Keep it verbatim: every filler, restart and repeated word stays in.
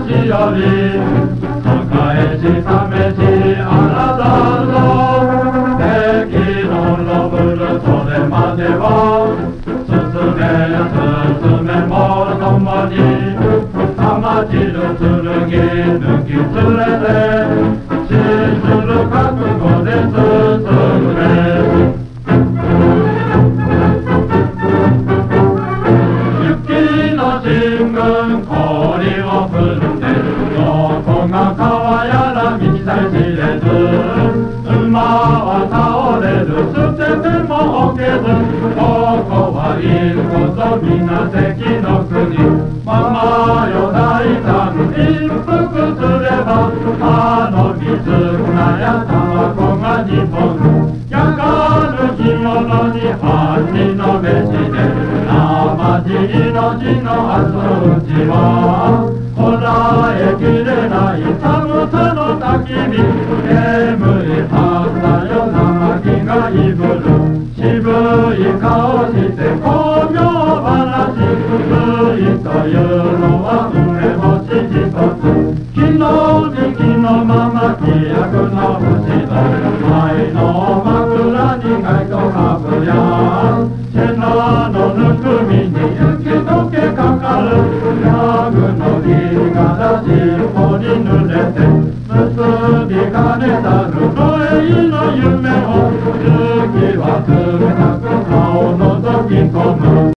しより栄しためしあなたの敵のロブルそれまでは進め進めもともに玉汁剣抜き連れて死する覚悟で進め雪の進軍氷を踏んでどこが川やら道さえ知れず馬は倒れる捨てても置けずここはいることみな関の国ママよ大胆一服すればあの水船やタバコが日本焼かぬ着物に半人の飯で生地命の厚打ちはこらえきれない寒さの焚き火煙いはったよ生木がいぶる渋い顔して巧妙話ついというのは梅干し一つ昨日時期のまま規約の節の愛の枕に貝とかぶや瀬名のぬくみに雪解けかかるヤグの日が尻尾に濡れて結びかねたるの永の夢を月は冷たく顔のぞき込む